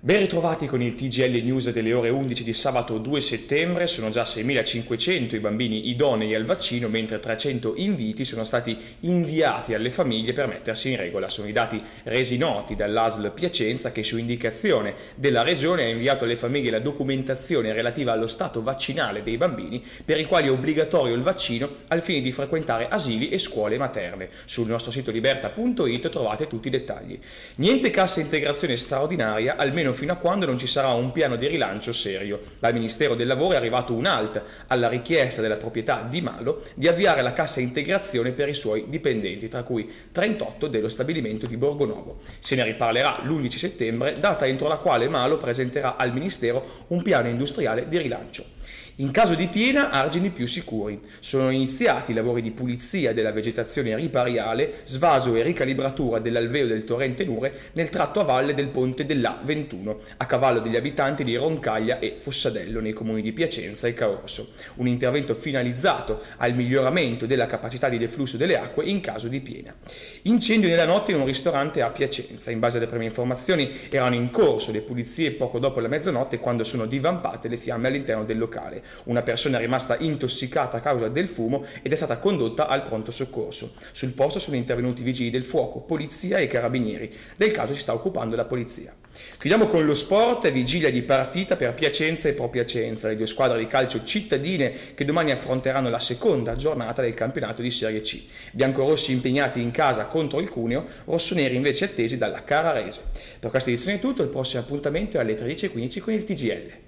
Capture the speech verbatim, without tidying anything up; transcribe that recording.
Ben ritrovati con il T G L News delle ore undici di sabato due settembre. Sono già seimilacinquecento i bambini idonei al vaccino, mentre trecento inviti sono stati inviati alle famiglie per mettersi in regola. Sono i dati resi noti dall'A S L Piacenza, che su indicazione della Regione ha inviato alle famiglie la documentazione relativa allo stato vaccinale dei bambini, per i quali è obbligatorio il vaccino al fine di frequentare asili e scuole materne. Sul nostro sito liberta punto it trovate tutti i dettagli. Niente cassa integrazione straordinaria, almeno fino a quando non ci sarà un piano di rilancio serio. Dal Ministero del Lavoro è arrivato un halt alla richiesta della proprietà di Malo di avviare la cassa integrazione per i suoi dipendenti, tra cui trentotto dello stabilimento di Borgonovo. Se ne riparlerà l'undici settembre, data entro la quale Malo presenterà al Ministero un piano industriale di rilancio. In caso di piena, argini più sicuri. Sono iniziati i lavori di pulizia della vegetazione ripariale, svaso e ricalibratura dell'alveo del torrente Nure nel tratto a valle del ponte dell'A ventuno, a cavallo degli abitanti di Roncaglia e Fossadello, nei comuni di Piacenza e Caorso. Un intervento finalizzato al miglioramento della capacità di deflusso delle acque in caso di piena. Incendio nella notte in un ristorante a Piacenza. In base alle prime informazioni erano in corso le pulizie poco dopo la mezzanotte, quando sono divampate le fiamme all'interno del locale. Una persona è rimasta intossicata a causa del fumo ed è stata condotta al pronto soccorso. Sul posto sono intervenuti vigili del fuoco, polizia e carabinieri. Del caso si sta occupando la polizia. Chiudiamo con lo sport. Vigilia di partita per Piacenza e Pro Piacenza, le due squadre di calcio cittadine che domani affronteranno la seconda giornata del campionato di Serie C. Biancorossi impegnati in casa contro il Cuneo, rossoneri invece attesi dalla Carrarese. Per questa edizione è tutto, il prossimo appuntamento è alle tredici e quindici con il T G L.